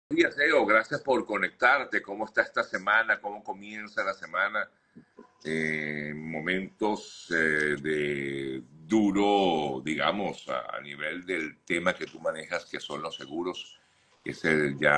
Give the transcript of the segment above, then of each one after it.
días, Leo. Gracias por conectarte. ¿Cómo está esta semana? ¿Cómo comienza la semana? Momentos de duro, digamos, a nivel del tema que tú manejas, que son los seguros, que es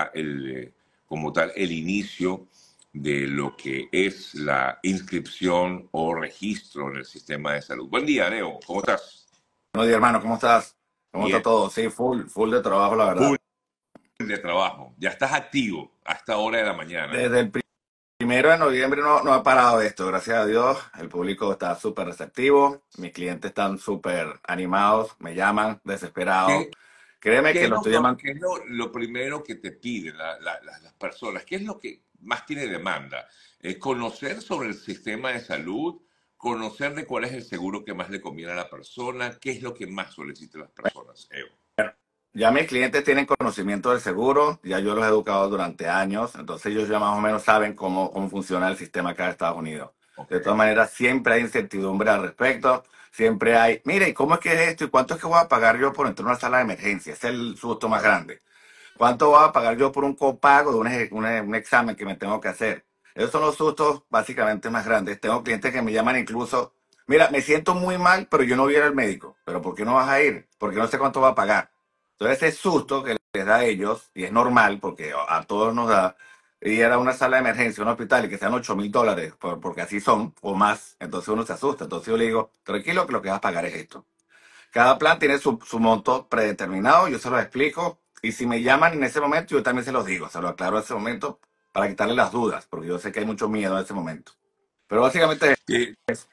como tal, el inicio de lo que es la inscripción o registro en el sistema de salud. Buen día, Leo. ¿Cómo estás? Buenos días, hermano, ¿cómo estás? ¿Cómo está Bien. todo? Sí, full de trabajo, la Full verdad. de trabajo. Ya estás activo a esta hora de la mañana. Desde el primero de noviembre no ha parado esto, gracias a Dios. El público está súper receptivo, mis clientes están súper animados, me llaman desesperados. ¿Qué, Créeme ¿Qué que es lo lo, estoy llamando. qué es lo primero que te piden las personas? ¿Qué es lo que más tiene demanda? Conocer sobre el sistema de salud, conocer de cuál es el seguro que más le conviene a la persona, qué es lo que más solicitan las personas, Evo. Ya mis clientes tienen conocimiento del seguro, ya yo los he educado durante años, entonces ellos ya más o menos saben cómo funciona el sistema acá de Estados Unidos. Ok. De todas maneras, siempre hay incertidumbre al respecto, siempre hay, mire, ¿y cómo es que es esto? ¿Y cuánto es que voy a pagar yo por entrar a una sala de emergencia? Ese es el susto más grande. ¿Cuánto voy a pagar yo por un copago de un examen que me tengo que hacer? Esos son los sustos básicamente más grandes. Tengo clientes que me llaman incluso, mira, me siento muy mal, pero yo no voy a ir al médico. ¿Pero por qué no vas a ir? Porque no sé cuánto va a pagar. Entonces ese susto que les da a ellos, y es normal porque a todos nos da, ir a una sala de emergencia, un hospital y que sean $8,000, porque así son, o más, entonces uno se asusta. Entonces yo le digo, tranquilo que lo que vas a pagar es esto. Cada plan tiene su monto predeterminado, yo se los explico y si me llaman en ese momento, yo también se los digo, se lo aclaro en ese momento para quitarle las dudas, porque yo sé que hay mucho miedo en ese momento. Pero básicamente, Eh,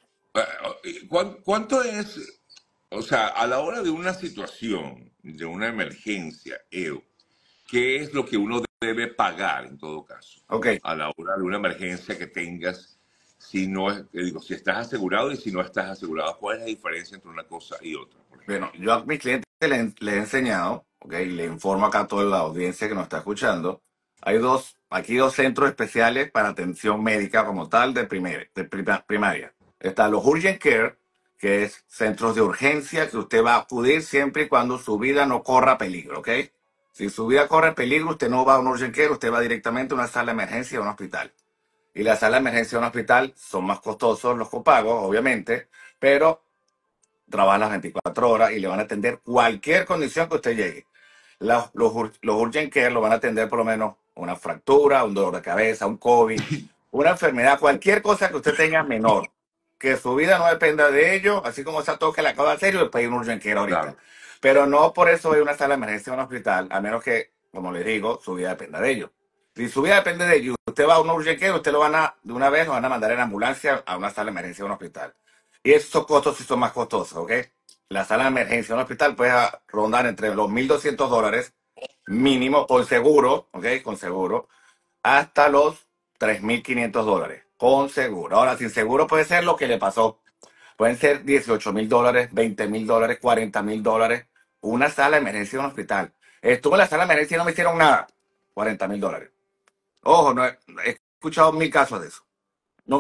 ¿Cuánto es, o sea, a la hora de una situación, de una emergencia, Evo, qué es lo que uno debe pagar en todo caso ok, a la hora de una emergencia que tengas, si no digo, si estás asegurado y si no estás asegurado? ¿Cuál es la diferencia entre una cosa y otra, por ejemplo? bueno, yo a mis clientes les he enseñado, ok, y le informo acá a toda la audiencia que nos está escuchando, hay aquí dos centros especiales para atención médica como tal primaria. Está los Urgent Care, que es centros de urgencia que usted va a acudir siempre y cuando su vida no corra peligro, ¿ok? Si su vida corre peligro, usted no va a un Urgent Care, usted va directamente a una sala de emergencia o a un hospital. Y las salas de emergencia de un hospital son más costosos los copagos, obviamente, pero trabajan las 24 horas y le van a atender cualquier condición que usted llegue. Los urgent care lo van a atender por lo menos una fractura, un dolor de cabeza, un COVID, una enfermedad, cualquier cosa que usted tenga menor, que su vida no dependa de ello, así como esa tos que le acaba de hacer y después hay un urgent care ahorita. Claro. Pero no por eso hay una sala de emergencia en un hospital, a menos que, como les digo, su vida dependa de ello. Si su vida depende de ello, usted va a un urgent care, usted lo van a, de una vez, lo van a mandar en ambulancia a una sala de emergencia en un hospital. Y esos costos sí son más costosos, ¿ok? La sala de emergencia en un hospital puede rondar entre los $1,200 mínimo con seguro, ¿ok? Con seguro, hasta los $3,500 con seguro. Ahora, sin seguro puede ser lo que le pasó. Pueden ser $18,000, $20,000, $40,000. Una sala de emergencia en un hospital. Estuve en la sala de emergencia y no me hicieron nada. $40,000. Ojo, no he escuchado 1,000 casos de eso. No,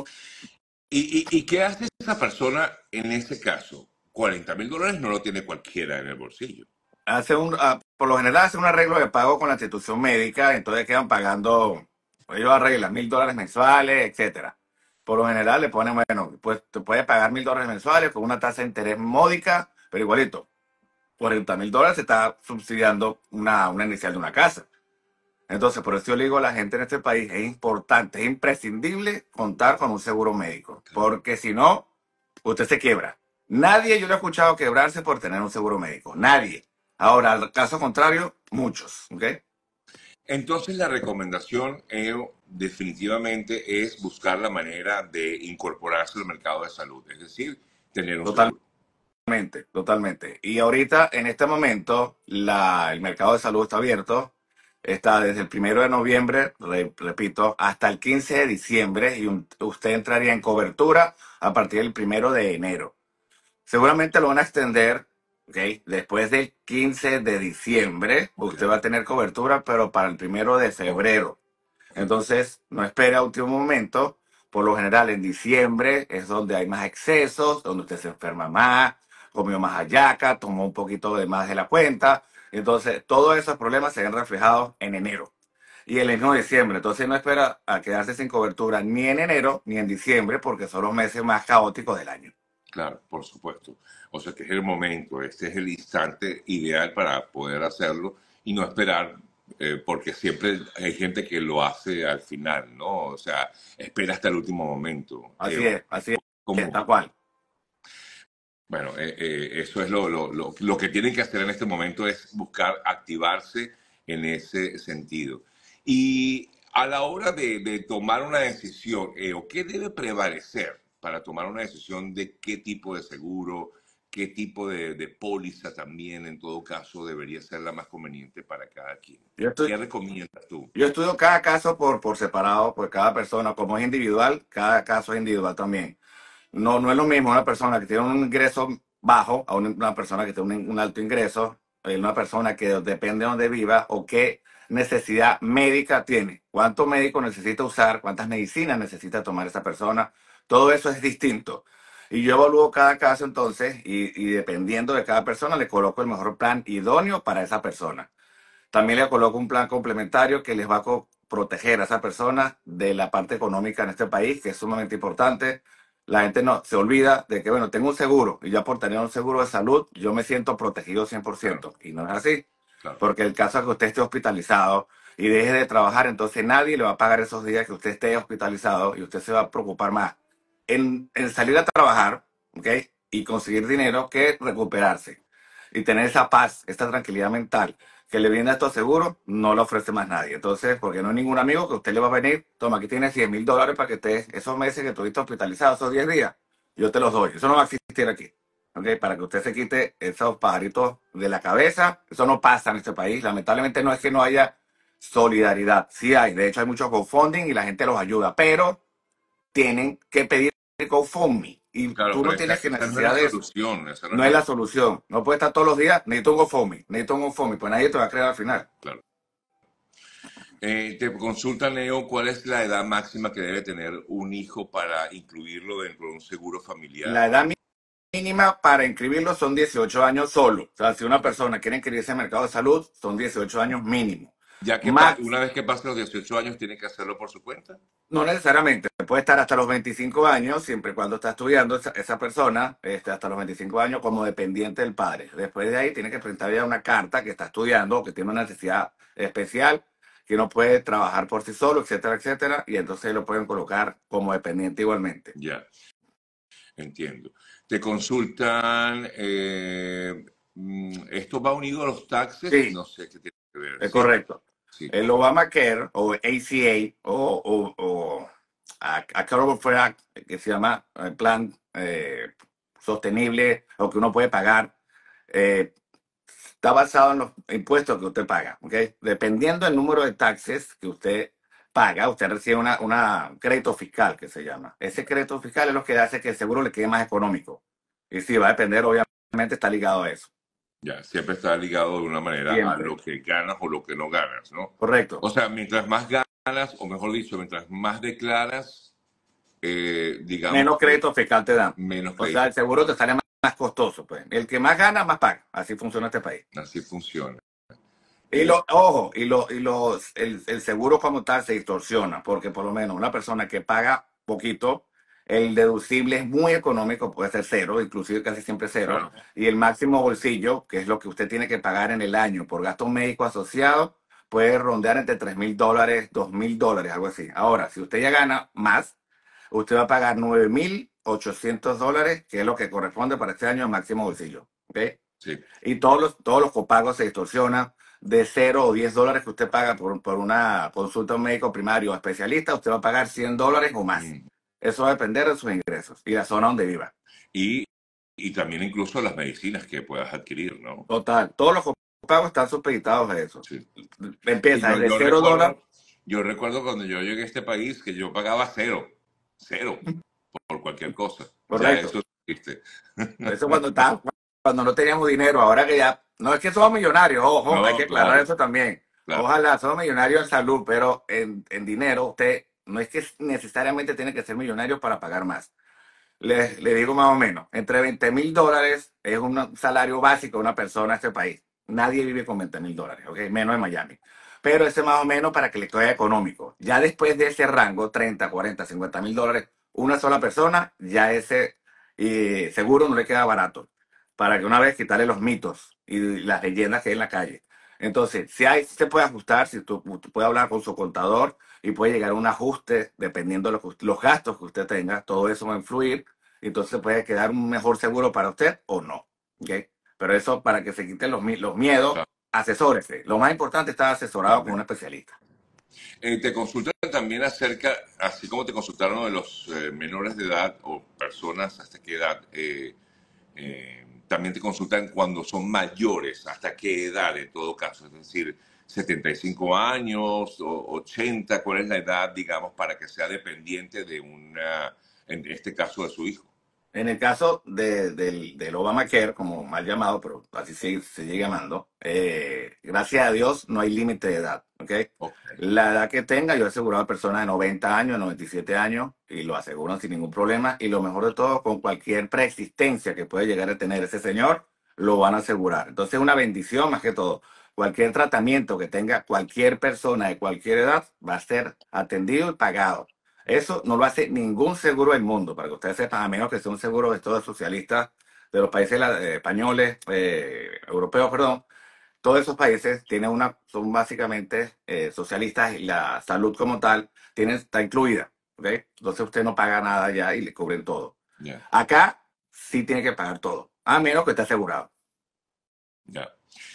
¿Y qué hace esa persona en ese caso? $40,000 no lo tiene cualquiera en el bolsillo. por lo general hacen un arreglo de pago con la institución médica, entonces quedan pagando, ellos arreglan $1,000 mensuales, etcétera. Por lo general le ponen, bueno, pues te puedes pagar $1,000 mensuales con una tasa de interés módica, pero igualito, $40,000 se está subsidiando una inicial de una casa. Entonces, por eso yo le digo a la gente en este país, es importante, es imprescindible contar con un seguro médico, porque si no, usted se quiebra. Nadie yo lo he escuchado quebrarse por tener un seguro médico, nadie. Ahora, al caso contrario, muchos, ¿ok? Entonces la recomendación, definitivamente es buscar la manera de incorporarse al mercado de salud, es decir, tener un seguro. Totalmente, totalmente. Y ahorita, en este momento, el mercado de salud está abierto. Está desde el 1 de noviembre, repito, hasta el 15 de diciembre y usted entraría en cobertura a partir del 1 de enero. Seguramente lo van a extender, ¿ok? Después del 15 de diciembre, Ok. usted va a tener cobertura, pero para el 1 de febrero. Entonces, no espere a último momento. Por lo general, en diciembre es donde hay más excesos, donde usted se enferma más, comió más hallaca, tomó un poquito de más de la cuenta. Entonces, todos esos problemas se ven reflejados en enero. y el mismo diciembre. Entonces no espera a quedarse sin cobertura ni en enero ni en diciembre porque son los meses más caóticos del año. Claro, por supuesto. O sea que es el momento, este es el instante ideal para poder hacerlo y no esperar, porque siempre hay gente que lo hace al final, ¿no? O sea, espera hasta el último momento. Así es, Como, tal cual. bueno, eso es lo que tienen que hacer en este momento es buscar activarse en ese sentido. Y a la hora de tomar una decisión, ¿o qué debe prevalecer para tomar una decisión de qué tipo de seguro, qué tipo de póliza también, en todo caso, debería ser la más conveniente para cada quien? Yo ¿Qué estoy, recomiendas tú? Yo estudio cada caso por separado, por cada persona, como es individual, cada caso es individual también. No es lo mismo una persona que tiene un ingreso bajo a una persona que tiene un alto ingreso, una persona que depende de donde viva o qué necesidad médica tiene, cuánto médico necesita usar, cuántas medicinas necesita tomar esa persona, todo eso es distinto. Y yo evalúo cada caso entonces y dependiendo de cada persona le coloco el mejor plan idóneo para esa persona. También le coloco un plan complementario que les va a proteger a esa persona de la parte económica en este país, que es sumamente importante. La gente no se olvida de que, bueno, tengo un seguro y ya por tener un seguro de salud, yo me siento protegido cien por Claro, ciento Y no es así, claro, porque el caso es que usted esté hospitalizado y deje de trabajar, entonces nadie le va a pagar esos días que usted esté hospitalizado y usted se va a preocupar más en salir a trabajar, ¿ok? Y conseguir dinero que recuperarse y tener esa paz, esta tranquilidad mental que le viene a estos seguros, no lo ofrece más nadie. Entonces, porque no hay ningún amigo que usted le va a venir, toma, aquí tienes $100,000 para que estés esos meses que estuviste hospitalizado, esos 10 días, yo te los doy. Eso no va a existir aquí. ¿Ok? Para que usted se quite esos pajaritos de la cabeza, eso no pasa en este país. Lamentablemente no es que no haya solidaridad, sí hay. De hecho, hay mucho GoFunding y la gente los ayuda, pero tienen que pedir GoFundMe y claro, tú pero no tienes que esa no es la necesidad de eso. solución, esa no es No es la la solución, solución. No puede estar todos los días, necesito un GoFundMe, pues nadie te va a creer al final. claro. Te consulta, Leo, ¿cuál es la edad máxima que debe tener un hijo para incluirlo dentro de un seguro familiar? La edad mínima para inscribirlo son 18 años solo. O sea, si una Ok. persona quiere inscribirse en el mercado de salud, son 18 años mínimo. Ya que Max, una vez que pase los 18 años, tiene que hacerlo por su cuenta. no necesariamente, puede estar hasta los 25 años, siempre y cuando está estudiando esa persona, hasta los 25 años como dependiente del padre. Después de ahí tiene que presentar ya una carta que está estudiando o que tiene una necesidad especial, que no puede trabajar por sí solo, etcétera, etcétera, y entonces lo pueden colocar como dependiente igualmente. Ya, entiendo. Te consultan, ¿esto va unido a los taxes? Sí, No sé qué tiene que ver. es Sí, correcto. sí. El Obamacare o ACA o Affordable Care Act, que se llama el plan sostenible o que uno puede pagar, eh, está basado en los impuestos que usted paga. ¿Ok? Dependiendo del número de taxes que usted paga, usted recibe una crédito fiscal que se llama. Ese crédito fiscal es lo que hace que el seguro le quede más económico. Y sí, va a depender, obviamente está ligado a eso. Ya, siempre está ligado de una manera a lo Siempre. que ganas o lo que no ganas, ¿no? Correcto. O sea, mientras más ganas, o mejor dicho, mientras más declaras, digamos Menos que crédito fiscal te dan. menos O sea, crédito el seguro fiscal. te sale más costoso, pues. El que más gana, más paga. Así funciona este país. Así funciona. Y Es, ojo, el seguro como tal se distorsiona, porque por lo menos una persona que paga poquito, el deducible es muy económico, puede ser cero, inclusive casi siempre cero, claro, y el máximo bolsillo, que es lo que usted tiene que pagar en el año por gastos médicos asociados, puede rondear entre $3,000, $2,000, algo así. Ahora, si usted ya gana más, usted va a pagar $9,800, que es lo que corresponde para este año al máximo bolsillo. ¿Ok? sí. Y todos los copagos se distorsionan. De $0 o $10 que usted paga por una consulta a un médico primario o especialista, usted va a pagar $100 o más. Mm. Eso va a depender de sus ingresos y la zona donde viva. Y, y también incluso las medicinas que puedas adquirir, ¿no? Total, todos los copagos están supeditados a eso. Sí. Sí, Empieza desde $0. yo recuerdo cuando yo llegué a este país que yo pagaba cero, cero, por cualquier cosa. Ya Correcto. eso existe. Eso cuando no teníamos dinero, ahora que ya, no es que somos millonarios, ojo, hay No, que aclarar claro, eso también. claro. Ojalá somos millonarios en salud, pero en dinero usted no es que necesariamente tiene que ser millonario para pagar más. Le digo más o menos, entre $20,000 es un salario básico de una persona en este país. Nadie vive con $20,000, ¿ok? Menos en Miami. pero ese más o menos para que le quede económico. Ya después de ese rango, 30, 40, $50,000, una sola persona, ya ese seguro no le queda barato. Para que una vez quitarle los mitos y las leyendas que hay en la calle. Entonces, si se puede ajustar, si tú puede hablar con su contador y puede llegar a un ajuste dependiendo de los gastos que usted tenga, todo eso va a influir, y entonces puede quedar un mejor seguro para usted o no. ¿Ok? Pero eso para que se quiten los miedos, Claro, asesórese. Lo más importante es estar asesorado con un totalmente. especialista. Te consultan también acerca, así como te consultaron de los menores de edad o personas hasta qué edad, también te consultan cuando son mayores, hasta qué edad en todo caso, es decir, 75 años o 80, ¿cuál es la edad, digamos, para que sea dependiente de una, en este caso, de su hijo? En el caso del Obamacare, como mal llamado, pero así se sigue llamando, gracias a Dios no hay límite de edad, ¿ok? Ok, La edad que tenga, yo he asegurado a personas de 90 años, 97 años, y lo aseguran sin ningún problema, y lo mejor de todo, con cualquier preexistencia que puede llegar a tener ese señor, lo van a asegurar. Entonces es una bendición más que todo. Cualquier tratamiento que tenga cualquier persona de cualquier edad va a ser atendido y pagado. Eso no lo hace ningún seguro del mundo, para que ustedes sepan, a menos que sea un seguro de todos socialistas de los países españoles, europeos, perdón. Todos esos países son básicamente socialistas y la salud como tal está incluida. ¿Ok? Entonces usted no paga nada ya y le cubren todo. ya, Acá sí tiene que pagar todo, a menos que esté asegurado. ya.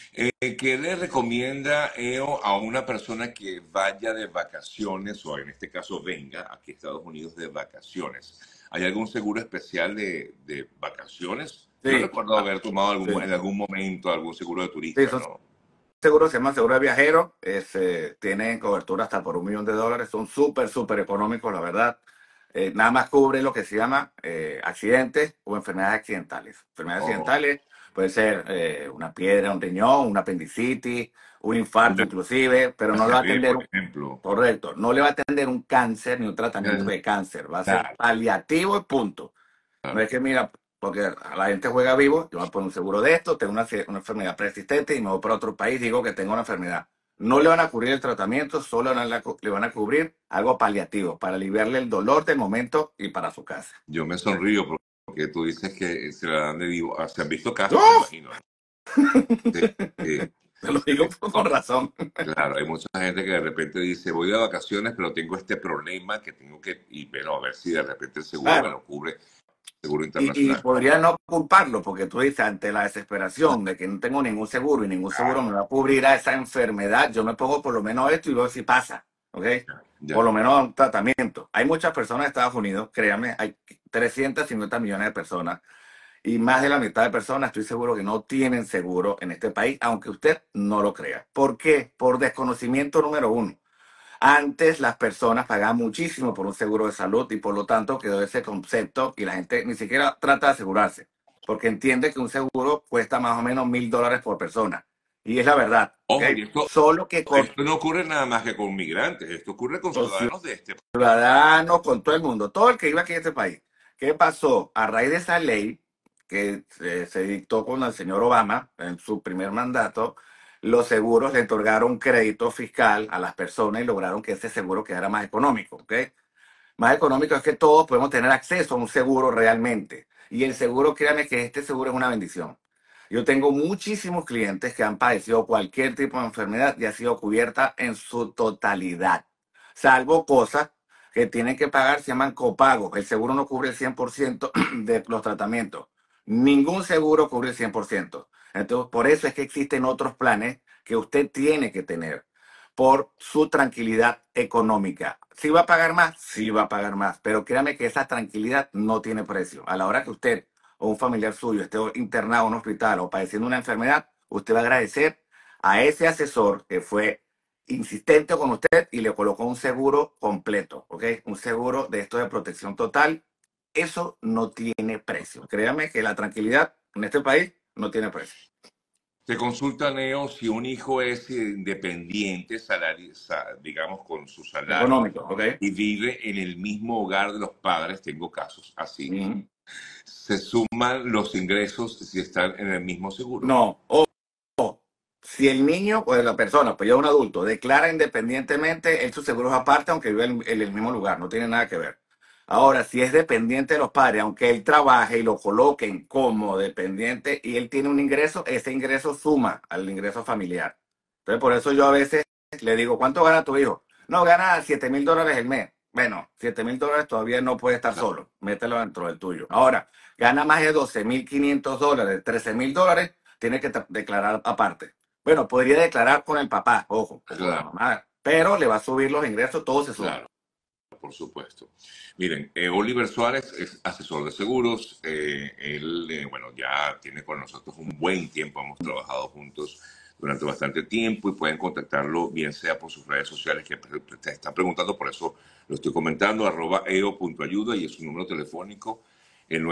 ¿Qué le recomienda EO a una persona que vaya de vacaciones o en este caso venga aquí a Estados Unidos de vacaciones? ¿Hay algún seguro especial de vacaciones? Yo Sí, recuerdo haber tomado sí, en algún momento algún seguro de sí, turista, son ¿no? seguros, se llama seguro de viajero, tienen cobertura hasta por $1,000,000, son súper, súper económicos, la verdad. Nada más cubre lo que se llama accidentes o enfermedades accidentales. Enfermedades O accidentales puede ser una piedra, un riñón, una apendicitis, un infarto una inclusive, pero no le va a ACV, atender por ejemplo. correcto, no le va a atender un cáncer ni un tratamiento Eh, de cáncer, va a ser Claro, paliativo y punto. No claro. es que mira, porque la gente juega vivo, yo me pongo un seguro de esto, tengo una enfermedad preexistente y me voy para otro país, digo que tengo una enfermedad. No le van a cubrir el tratamiento, solo le van a cubrir algo paliativo para aliviarle el dolor del momento y para su casa. Yo me sonrío porque tú dices que se la dan de vivo. Ah, se han visto casos, me ¡Uf! imagino, ¿no? Sí, sí, Te lo se digo ve. con razón. Claro, hay mucha gente que de repente dice, voy de vacaciones, pero tengo este problema que tengo que, y bueno, a ver si de repente el seguro me Claro. lo cubre, seguro Y internacional. podría no culparlo, porque tú dices, ante la desesperación de que no tengo ningún seguro y ningún seguro me va a cubrir a esa enfermedad, yo me pongo por lo menos esto y veo si pasa, ¿ok? Por Ya, lo menos un tratamiento. Hay muchas personas en Estados Unidos, créanme, hay 350 millones de personas y más de la mitad de personas estoy seguro que no tienen seguro en este país, aunque usted no lo crea. ¿Por qué? Por desconocimiento número uno. Antes las personas pagaban muchísimo por un seguro de salud y por lo tanto quedó ese concepto y la gente ni siquiera trata de asegurarse, porque entiende que un seguro cuesta más o menos $1,000 por persona. Y es la verdad, ¿ok? ojo, Solo que con esto no ocurre nada más que con migrantes, esto ocurre con los ciudadanos de este ciudadanos, con todo el mundo, todo el que iba aquí a este país. ¿Qué pasó? A raíz de esa ley que se dictó con el señor Obama en su primer mandato, los seguros le otorgaron crédito fiscal a las personas y lograron que ese seguro quedara más económico, ¿ok? Más económico es que todos podemos tener acceso a un seguro realmente. Y el seguro, créanme que este seguro es una bendición. Yo tengo muchísimos clientes que han padecido cualquier tipo de enfermedad y ha sido cubierta en su totalidad, salvo cosas que tienen que pagar, se llaman copagos. El seguro no cubre el 100% de los tratamientos. Ningún seguro cubre el 100%. Entonces, por eso es que existen otros planes que usted tiene que tener por su tranquilidad económica. ¿Si va a pagar más? Sí va a pagar más, pero créame que esa tranquilidad no tiene precio. A la hora que usted o un familiar suyo esté internado en un hospital o padeciendo una enfermedad, usted va a agradecer a ese asesor que fue insistente con usted y le colocó un seguro completo, ¿ok? Un seguro de esto de protección total. Eso no tiene precio. Créame que la tranquilidad en este país no tiene precio. Se consulta, Neo, si un hijo es independiente, digamos, con su salario, Económico, ¿ok? y vive en el mismo hogar de los padres, tengo casos así, Mm. se suman los ingresos si están en el mismo seguro. No, si el niño o la persona, pues ya un adulto, declara independientemente, él su seguro es aparte, aunque vive en el mismo lugar, no tiene nada que ver. Ahora, si es dependiente de los padres, aunque él trabaje y lo coloquen como dependiente y él tiene un ingreso, ese ingreso suma al ingreso familiar. Entonces, por eso yo a veces le digo, ¿cuánto gana tu hijo? No, gana $7,000 el mes. Bueno, $7,000 todavía no puede estar Claro, solo. Mételo dentro del tuyo. Ahora, gana más de $12,500, $13,000, tiene que declarar aparte. Bueno, podría declarar con el papá, ojo, o con la claro, mamá, pero le va a subir los ingresos, todo se suma. claro. Por supuesto. Miren, Oliver Suárez es asesor de seguros. Él, bueno, ya tiene con nosotros un buen tiempo. Hemos trabajado juntos durante bastante tiempo y pueden contactarlo bien sea por sus redes sociales que te están preguntando, por eso lo estoy comentando, @eo.ayuda y es su número telefónico, el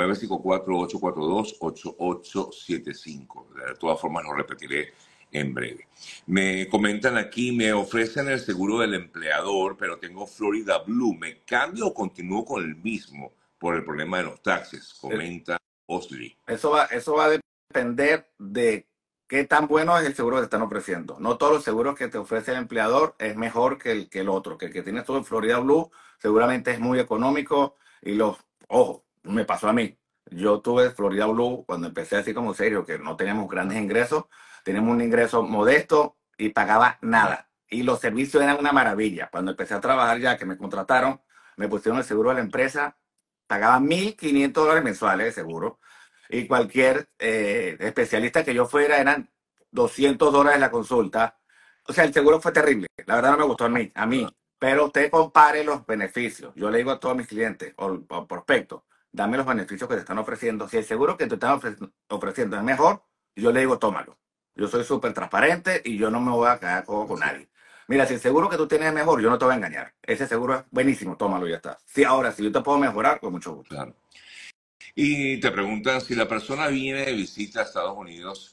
954-842-8875. De todas formas, lo repetiré en breve. Me comentan aquí, me ofrecen el seguro del empleador, pero tengo Florida Blue. ¿Me cambio o continúo con el mismo por el problema de los taxes? Comenta Osley. Eso va a depender de qué tan bueno es el seguro que te están ofreciendo. No todos los seguros que te ofrece el empleador es mejor que el otro. Que tienes tú en Florida Blue seguramente es muy económico y ojo, me pasó a mí. Yo tuve Florida Blue cuando empecé así como serio, que no teníamos grandes ingresos, teníamos un ingreso modesto y pagaba nada. Y los servicios eran una maravilla. Cuando empecé a trabajar ya que me contrataron, me pusieron el seguro de la empresa, pagaba $1,500 mensuales de seguro y cualquier especialista que yo fuera eran $200 la consulta. O sea, el seguro fue terrible. La verdad no me gustó a mí. Pero usted compare los beneficios. Yo le digo a todos mis clientes o prospectos, dame los beneficios que te están ofreciendo. Si el seguro que te están ofreciendo es mejor, yo le digo, tómalo. Yo soy súper transparente y yo no me voy a quedar con Sí, nadie. Mira, si el seguro que tú tienes es mejor, yo no te voy a engañar. Ese seguro es buenísimo, tómalo y ya está. Sí, ahora, si yo te puedo mejorar, con mucho gusto. claro. Y te preguntan si la persona viene de visita a Estados Unidos,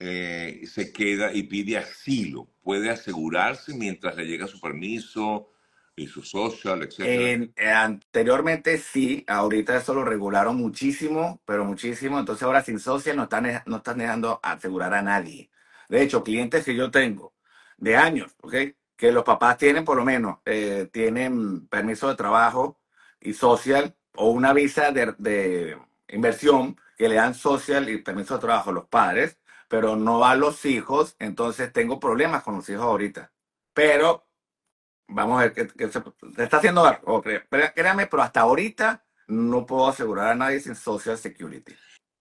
se queda y pide asilo, ¿puede asegurarse mientras le llega su permiso y su social, etcétera? Anteriormente sí, ahorita eso lo regularon muchísimo, pero muchísimo. Entonces ahora sin social no están dejando asegurar a nadie. De hecho, clientes que yo tengo de años, ¿ok? Que los papás tienen por lo menos, tienen permiso de trabajo y social o una visa de inversión que le dan social y permiso de trabajo a los padres, pero no a los hijos. Entonces tengo problemas con los hijos ahorita. Pero vamos a ver qué se está haciendo algo. Créame, pero hasta ahorita no puedo asegurar a nadie sin Social Security.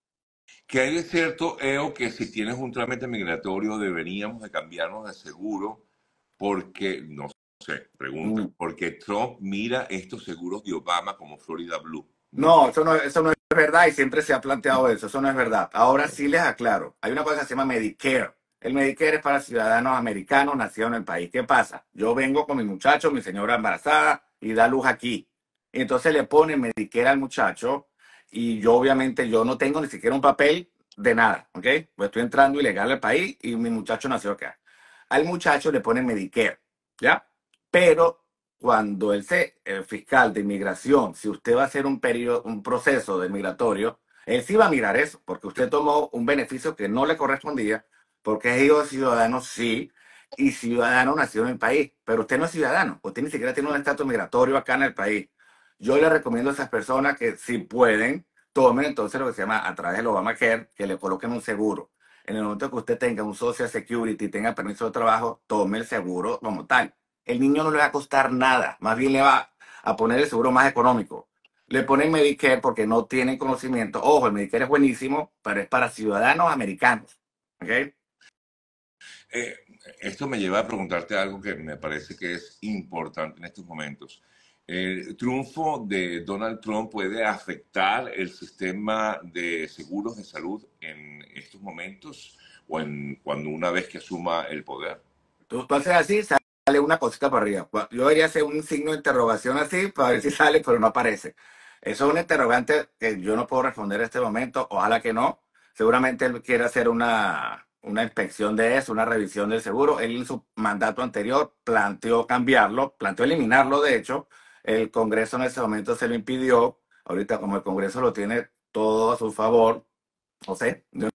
Que hay de cierto, Eo, que si tienes un trámite migratorio deberíamos de cambiarnos de seguro porque, no sé, pregunta, Mm. porque Trump mira estos seguros de Obama como Florida Blue. No, No, eso no es verdad y siempre se ha planteado eso no es verdad. Ahora sí les aclaro, hay una cosa que se llama Medicare. El Medicare es para ciudadanos americanos nacidos en el país. ¿Qué pasa? Yo vengo con mi muchacho, mi señora embarazada y da luz aquí. Y entonces le ponen Medicare al muchacho y yo obviamente yo no tengo ni siquiera un papel de nada, ¿ok? Pues estoy entrando ilegal al país y mi muchacho nació acá. Al muchacho le ponen Medicare, ¿ya? Pero cuando el fiscal de inmigración, si usted va a hacer un proceso de migratorio, él sí va a mirar eso, porque usted tomó un beneficio que no le correspondía, porque es hijo de ciudadano, sí, y ciudadano nacido en el país, pero usted no es ciudadano, usted ni siquiera tiene un estatus migratorio acá en el país. Yo le recomiendo a esas personas que si pueden, tomen entonces lo que se llama a través del Obamacare, que le coloquen un seguro. En el momento que usted tenga un Social Security, tenga permiso de trabajo, tome el seguro como tal. El niño no le va a costar nada, más bien le va a poner el seguro más económico. Le ponen Medicare porque no tienen conocimiento. Ojo, el Medicare es buenísimo, pero es para ciudadanos americanos. ¿Ok? Eh, esto me lleva a preguntarte algo que me parece que es importante en estos momentos. ¿El triunfo de Donald Trump puede afectar el sistema de seguros de salud en estos momentos o cuando una vez que asuma el poder? Tú haces así, sale una cosita para arriba. Yo debería hacer un signo de interrogación así para ver si sale, pero no aparece. Eso es un interrogante que yo no puedo responder en este momento. Ojalá que no. Seguramente él quiere hacer una inspección de eso, una revisión del seguro. Él en su mandato anterior planteó cambiarlo, planteó eliminarlo, de hecho. El Congreso en ese momento se lo impidió. Ahorita como el Congreso lo tiene todo a su favor, no sé, yo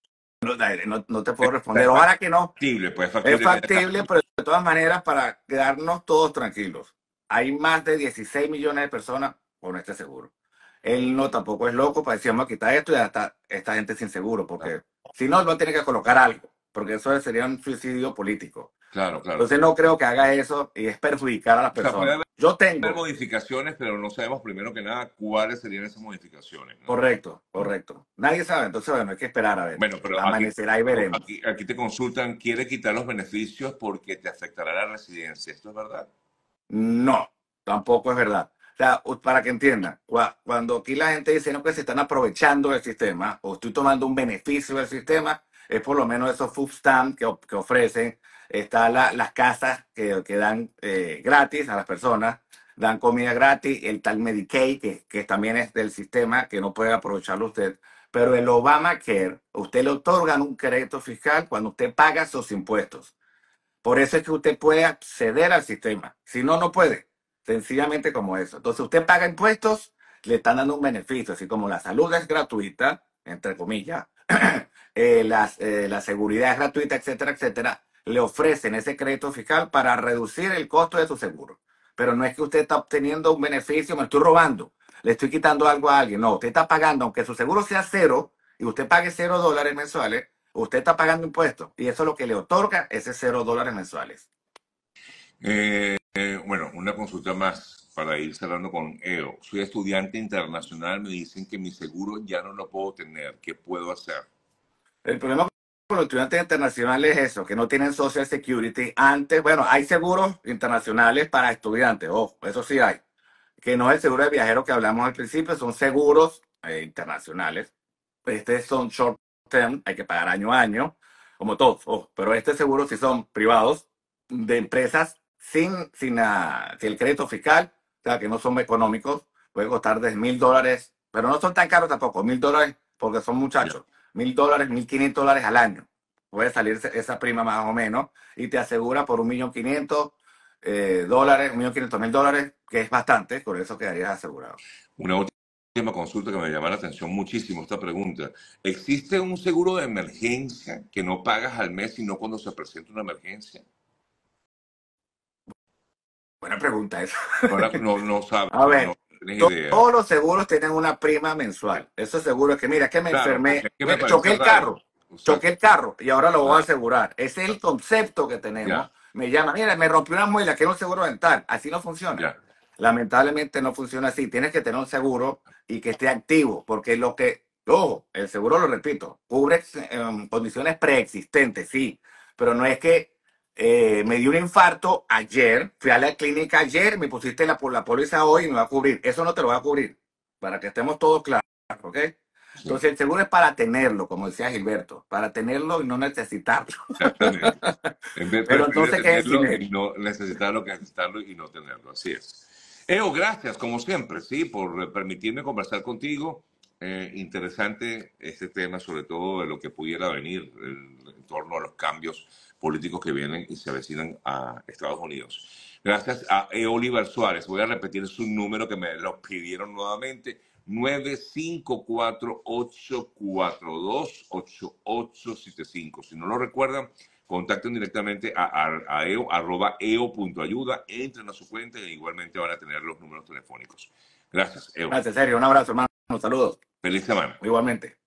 no te Es puedo responder. Ojalá que no. factible, pues es Es factible que haya. factible, pero de todas maneras, para quedarnos todos tranquilos. Hay más de 16 millones de personas con este seguro. Él no tampoco es loco para decir, vamos a quitar esto y ya está esta gente sin seguro, porque si no, él va a tener que colocar algo, porque eso sería un suicidio político. Claro, claro. Entonces no creo que haga eso y es perjudicar a las O sea, puede personas. haber Yo tengo, modificaciones, pero no sabemos primero que nada cuáles serían esas modificaciones, ¿no? correcto, correcto. Nadie sabe, entonces bueno, hay que esperar a ver. Bueno, pero Amanecerá y veremos. aquí te consultan, quiere quitar los beneficios porque te afectará la residencia. ¿Esto es verdad? No, tampoco es verdad. O sea, para que entiendan, cuando aquí la gente dice no, que se están aprovechando del sistema o estoy tomando un beneficio del sistema, es por lo menos esos food stamps que ofrecen. Están las casas que dan gratis a las personas, dan comida gratis, el tal Medicaid, que también es del sistema, que no puede aprovecharlo usted. Pero el Obamacare, usted le otorgan un crédito fiscal cuando usted paga sus impuestos. Por eso es que usted puede acceder al sistema. Si no, no puede. Sencillamente como eso. Entonces usted paga impuestos, le están dando un beneficio. Así como la salud es gratuita, entre comillas, la seguridad es gratuita, etcétera, etcétera, le ofrecen ese crédito fiscal para reducir el costo de su seguro. Pero no es que usted está obteniendo un beneficio, me estoy robando, le estoy quitando algo a alguien. No, usted está pagando, aunque su seguro sea cero y usted pague $0 mensuales, usted está pagando impuestos y eso es lo que le otorga ese $0 mensuales. Bueno, una consulta más para ir cerrando con EO. Soy estudiante internacional, me dicen que mi seguro ya no lo puedo tener. ¿Qué puedo hacer? El problema con los estudiantes internacionales es eso, que no tienen Social Security. Antes, bueno, hay seguros internacionales para estudiantes, ojo, eso sí hay, que no es el seguro de viajero que hablamos al principio, son seguros internacionales. Son short term, hay que pagar año a año, como todos, ojo, pero este seguro sí son privados de empresas sin el crédito fiscal, o sea, que no son económicos, puede costar $10,000, pero no son tan caros tampoco, $1,000 porque son Ya. muchachos, $1,000, $1,500 al año. Puede salir esa prima más o menos y te asegura por $1,500,000, $1,500,000, que es bastante, por eso quedarías asegurado. Una última consulta que me llama la atención muchísimo esta pregunta. ¿Existe un seguro de emergencia que no pagas al mes sino cuando se presenta una emergencia? Buena pregunta esa. Ahora no sabes, A no ver, tienes idea. todos los seguros tienen una prima mensual. Eso seguro es que, mira, que me Claro, porque enfermé, es que me choqué parece el raro. carro, choqué Exacto. el carro y ahora lo voy a Ajá. asegurar. Ese es el concepto que Ya, tenemos. Me llama, mira, me rompió una muela, quiero un seguro dental. Así no funciona. ya. Lamentablemente no funciona así. Tienes que tener un seguro y que esté activo, porque ojo, el seguro, lo repito, cubre condiciones preexistentes, sí, pero no es que me dio un infarto ayer, fui a la clínica ayer, me pusiste la póliza hoy y me va a cubrir. Eso no te lo va a cubrir, para que estemos todos claros, ¿ok? Sí, Entonces el seguro es para tenerlo, como decía Gilberto, para tenerlo y no necesitarlo. exactamente. En vez Pero preferir entonces, ¿qué es sin tenerlo y él? no necesitarlo que necesitarlo y no tenerlo. Así es. Eo, gracias, como siempre, sí, por permitirme conversar contigo. Interesante este tema, sobre todo de lo que pudiera venir en torno a los cambios políticos que vienen y se avecinan a Estados Unidos. Gracias a Oliver Suárez. Voy a repetir su número que me lo pidieron nuevamente. 954-842-8875. Si no lo recuerdan, contacten directamente a EO, @eo.ayuda, entren a su cuenta e igualmente van a tener los números telefónicos. Gracias, EO. Gracias, serio. Un abrazo, hermano. Saludos. Feliz semana. Igualmente.